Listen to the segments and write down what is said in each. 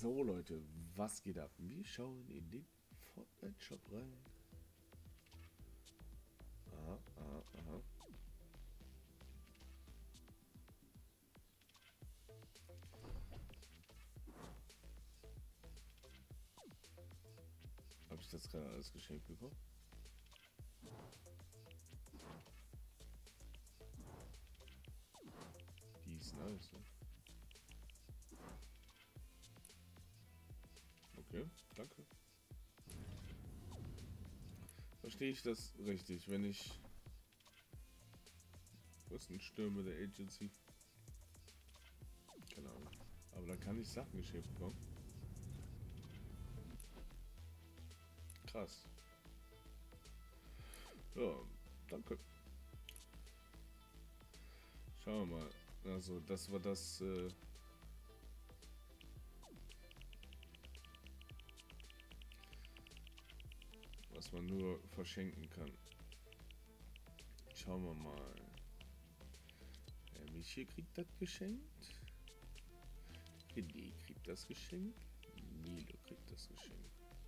So Leute, was geht ab? Wir schauen in den Fortnite Shop rein. Aha, aha, aha. Habe ich das gerade alles geschenkt bekommen? Die ist nice, ne? Okay, danke. Verstehe ich das richtig, wenn ich... Was ist ein Stürmer der Agency? Keine Ahnung. Aber dann kann ich Sachen geschenkt bekommen. Krass. Ja, danke. Schauen wir mal. Also, das war das... was man nur verschenken kann. Schauen wir mal. Michi kriegt das geschenkt. René kriegt das geschenkt. Milo kriegt das geschenkt.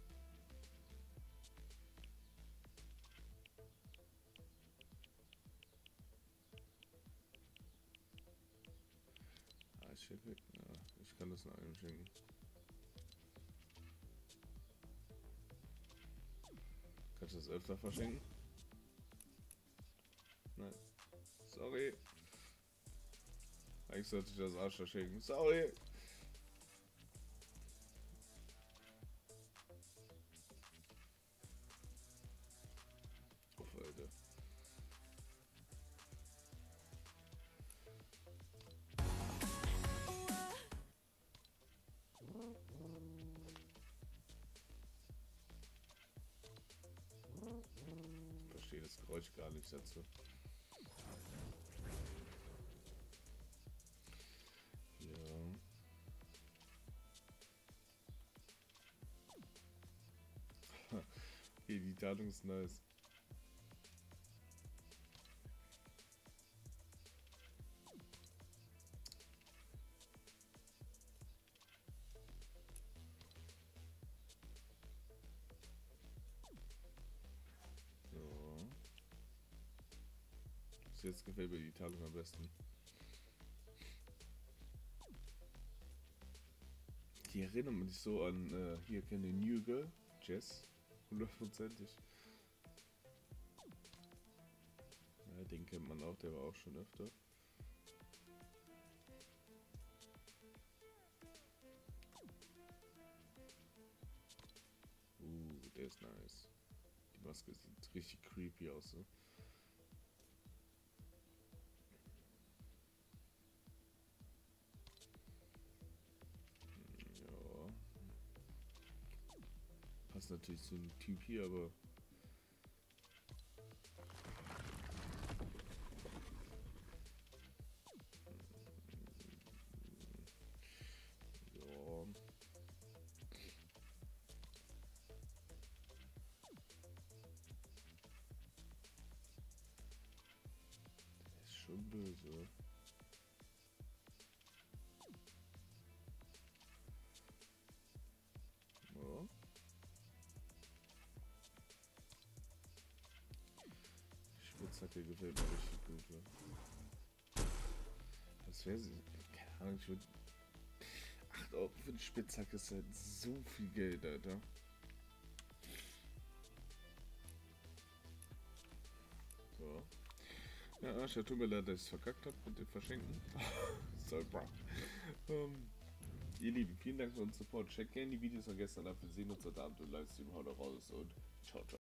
Ah, ich kann das nur einem schenken. Kannst du das öfter verschenken? Nein. Sorry. Eigentlich sollte ich das Arsch verschenken. Sorry. Uff, Alter. Ich verstehe das Geräusch gar nicht dazu. Ja. Okay, die Datum ist nice. So. Bis jetzt gefällt mir die Teilung am besten. Die erinnert mich so an, hier kenne New Girl, Jess, 100%ig. Ja, den kennt man auch, der war auch schon öfter. Der ist nice. Die Maske sieht richtig creepy aus, so. Ja. Passt natürlich zu einem Typ hier, aber... Ja. Der ist schon böse. Ja. Die Spitzhacke gefällt mir richtig gut, ja. Das wäre sie. Keine Ahnung, ich würde... 8 Euro für die Spitzhacke ist halt so viel Geld, Alter. So. Ja, Ascha, tut mir leid, dass ich es verkackt habe mit dem Verschenken. Sorry, bro. Ihr Lieben, vielen Dank für euren Support. Checkt gerne die Videos von gestern ab. Wir sehen uns heute Abend im Livestream. Haut raus und ciao, ciao.